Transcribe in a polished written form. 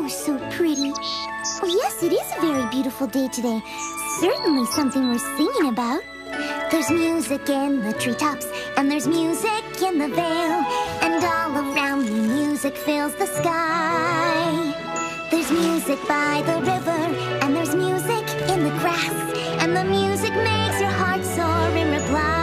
Oh, so pretty. Oh, yes, it is a very beautiful day today. Certainly something worth singing about. There's music in the treetops, and there's music in the vale, and all around me music fills the sky. There's music by the river, and there's music in the grass, and the music makes your heart soar in reply.